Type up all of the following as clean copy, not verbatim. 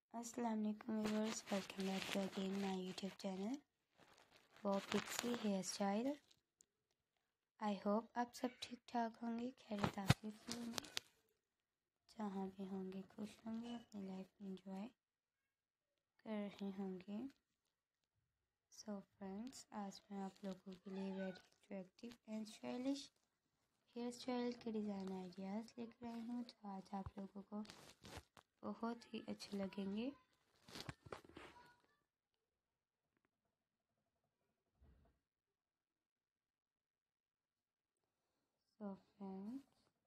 अस्सलाम वालेकुम viewers, welcome back to again my YouTube channel वो pixie hair style. I hope आप सब ठीक ठाक होंगे, खैरियत आफियत से होंगे, जहाँ भी होंगे खुश होंगे, अपनी लाइफ एंजॉय कर रहे होंगे। सो फ्रेंड्स, आज मैं आप लोगों के लिए very attractive and stylish hair style के डिज़ाइन आइडियाज़ लेकर आई हूँ, जो आज आप लोगों को बहुत ही अच्छे लगेंगे। सो फ्रेंड्स,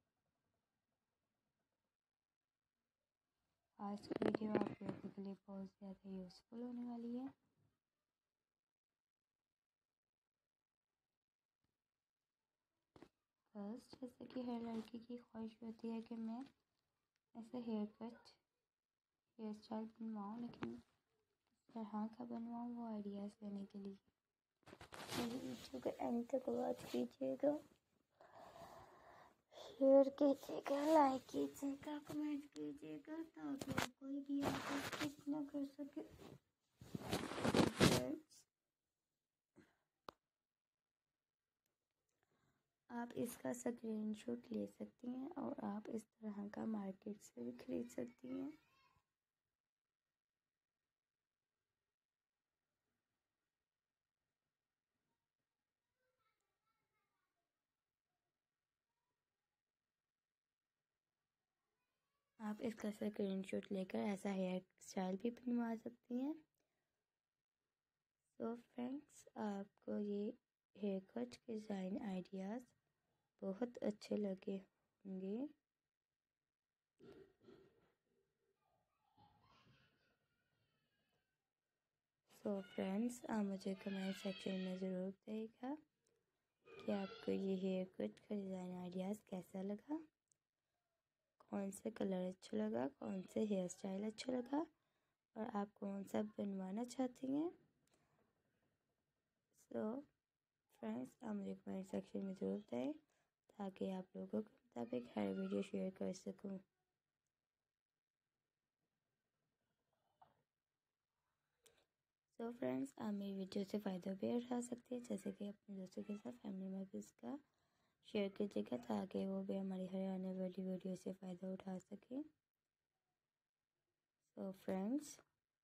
आज की वीडियो आप लोगों के लिए बहुत ज़्यादा यूज़फुल होने वाली है। फर्स्ट, जैसे कि हर लड़की की ख्वाहिश होती है कि मैं ऐसे हेयर स्टाइल बनवाऊँ, लेकिन किस तरह का बनवाऊँ वो आइडियाज़ देने के लिए मेरी वीडियो को एंड तक वॉच कीजिएगा, शेयर कीजिएगा, लाइक कीजिएगा, कमेंट कीजिएगा, ताकि कोई भी आपको स्किप ना कर सके। आप इसका स्क्रीनशॉट ले सकती हैं और आप इस तरह का मार्केट से भी खरीद सकती हैं। आप इसका स्क्रीनशॉट लेकर ऐसा हेयर स्टाइल भी बनवा सकती हैं। सो फ्रेंड्स, आपको ये हेयर कट के डिज़ाइन आइडियाज़ बहुत अच्छे लगे होंगे। सो फ्रेंड्स, आप मुझे कमेंट सेक्शन में ज़रूर बताइएगा कि आपको ये हेयर कट का डिज़ाइन आइडियाज़ कैसा लगा, कौन से कलर अच्छा लगा, कौन से हेयर स्टाइल अच्छा लगा और आप कौन सा बनवाना चाहती हैं। सो फ्रेंड्स, आप मुझे कमेंट सेक्शन में ज़रूर बताएं ताकि आप लोगों के मुताबिक हर वीडियो शेयर कर सकूं। सो फ्रेंड्स, आप मेरी वीडियो से फ़ायदा भी उठा सकते हैं, जैसे कि अपने दोस्तों के साथ, फैमिली मेम्बर्स का शेयर कीजिएगा ताकि वो भी हमारी हर आने वाली वीडियो से फ़ायदा उठा सकें। सो फ्रेंड्स,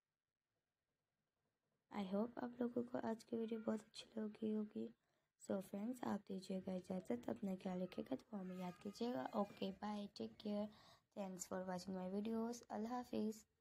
आई होप आप लोगों को आज की वीडियो बहुत अच्छी लगी होगी। सो फ्रेंड्स, आप दीजिएगा इजाज़त, अपना ख्याल रखिएगा, तो हमें याद कीजिएगा। Okay bye, take care, thanks for watching my videos, अल्लाह हाफिज़।